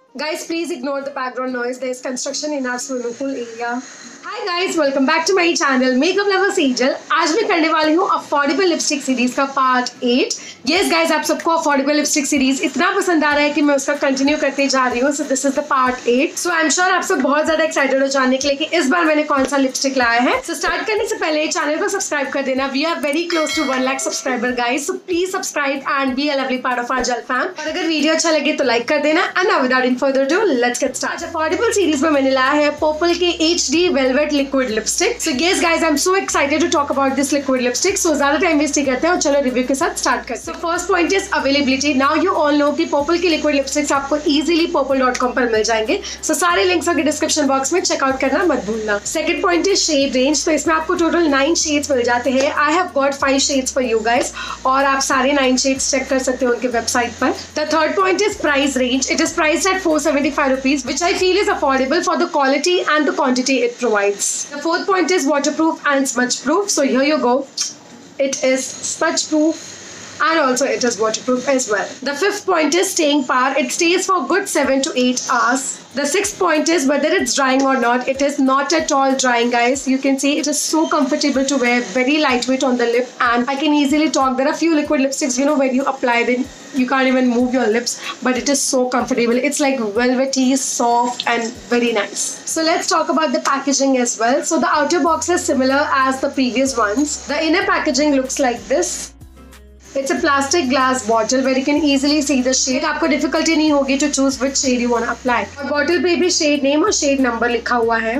Guys, please ignore the background noise. There is construction in our swimming pool area. Hi guys, welcome back to my channel Makeup Lover Sejal. आज मैं करने वाली हूँ affordable lipstick series का part 8. Yes guys, आप सबको affordable lipstick series इतना पसंद आ रहा है कि मैं उसका कंटिन्यू करते जा रही हूँ. So this is the part 8. So I'm sure आप सब बहुत ज़्यादा एक्साइटेड हो जानने के लिए कि इस बार मैंने कौन सा लिपस्टिक लाया है. So स्टार्ट करने से पहले चैनल को सब्सक्राइब कर देना. We are very close to 1 lakh subscriber guys. So please subscribe and be a lovely part of our Jal fam. और अगर वीडियो अच्छा लगे तो लाइक कर देना. And now without any further ado, let's get started. Affordable series में मैंने लाया है पर्पल के HD Velvet Liquid Lipstick. So yes guys, I'm so excited to talk about this liquid lipstick. So ज़्यादा टाइम वेस्ट नहीं करते हैं और चलो रिव्यू के साथ स्टार्ट करते हैं. So first point is availability. Now you all know कि पर्पल की liquid lipsticks आपको easily purple.com पर मिल जाएंगे. So सारे लिंक्स आपके डिस्क्रिप्शन बॉक्स में चेकआउट करना मत भूलना. Second point is shade range. तो इसमें आपको टोटल 9 शेड्स मिल जाते हैं. I have got 5 shades for you guys और आप सारे 9 शेड्स चेक कर सकते हो उनके वेबसाइट पर. The third point is price range. It is priced at 475 rupees, which I feel is affordable for the quality and the quantity it provides. The fourth point is waterproof and smudge proof. So here you go. It is smudge proof and also it is waterproof as well. The fifth point is staying power. It stays for good 7 to 8 hours. The sixth point is whether it's drying or not. It is not at all drying guys. You can see it is so comfortable to wear, very lightweight on the lip, and I can easily talk. There are few liquid lipsticks, you know, when you apply them you can't even move your lips, but it is so comfortable. It's like velvety, soft and very nice. So let's talk about the packaging as well. So the outer box is similar as the previous ones. The inner packaging looks like this. It's a plastic glass bottle where you can easily see the shade. आपको difficulty नहीं होगी to choose which shade you want to apply. और bottle पे भी shade name और shade number लिखा हुआ है.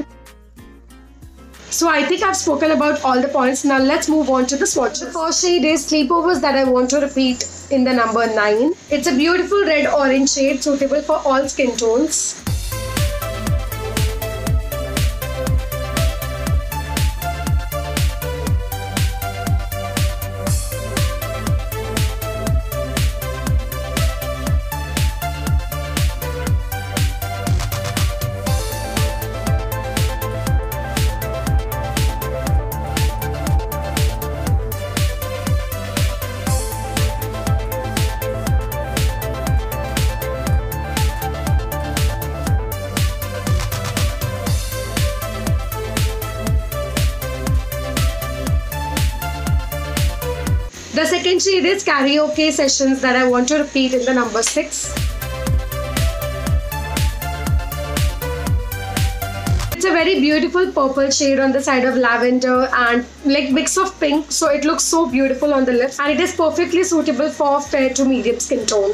So I think I've spoken about all the points. Now let's move on to the swatches. The first shade is Sleepovers that I want to repeat in the number 9. It's a beautiful red orange shade suitable for all skin tones. The second shade is Karaoke Sessions that I want to repeat in the number 6. It's a very beautiful purple shade on the side of lavender and like mix of pink, so it looks so beautiful on the lips and it is perfectly suitable for fair to medium skin tone.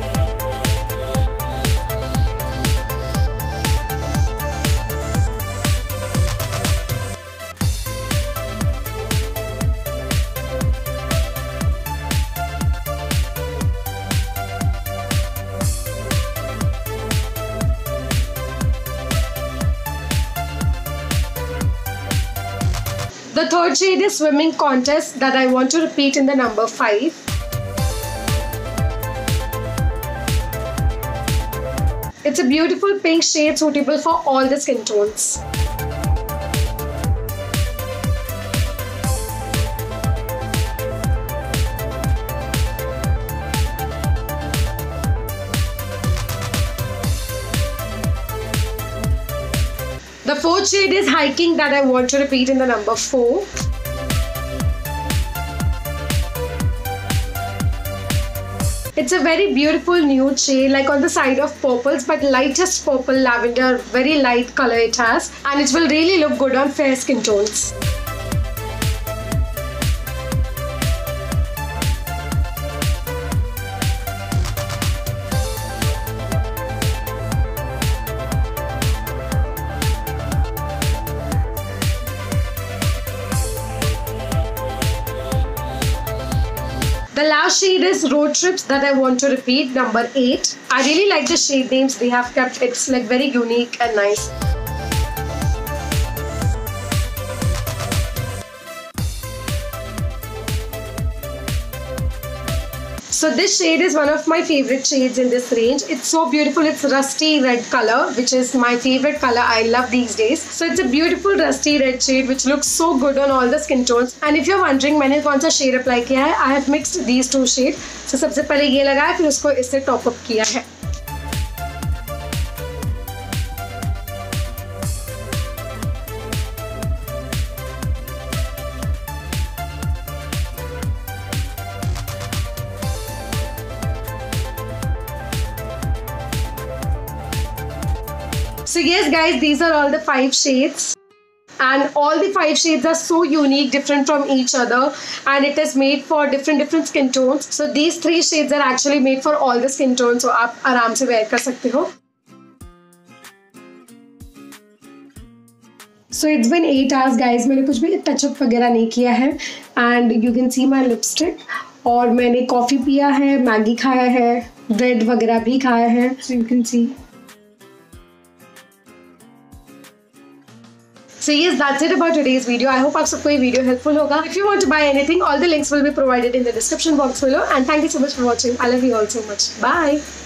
The third shade is Swimming Contest that I want to repeat in the number 5. It's a beautiful pink shade suitable for all the skin tones. The fourth shade is Hiking that I want to repeat in the number 4. It's a very beautiful nude shade, like on the side of purples, but lightest purple lavender, very light color it has, and it will really look good on fair skin tones. The last shade is Road Trips that I want to repeat, number 8. I really like the shade names they have kept. It's like very unique and nice. So this shade is one of my favorite shades in this range. It's so beautiful. It's rusty red color, which is my favorite color. I love these days. So it's a beautiful rusty red shade which looks so good on all the skin tones. And if you're wondering मैंने कौन सा shade apply किया है, I have mixed these two shades. So सबसे पहले ये लगाया, फिर उसको इससे top up किया है. So yes guys, these are all the 5 shades. And all the 5 shades are so unique, different from each other, and it is made for different skin tones. So these 3 shades are actually made for all the skin tones, so आप आराम से wear कर सकते हो. So it's been 8 hours guys, मैंने कुछ भी touch up वगैरह नहीं किया है, and you can see my lipstick. और मैंने कॉफ़ी पिया है, मैगी खाया है, ब्रेड वगैरह भी खाया है, so you can see. So yes, that's it about today's video. I hope आप सबको ये video helpful होगा. If you want to buy anything, all the links will be provided in the description box below. And thank you so much for watching. I love you all so much. Bye.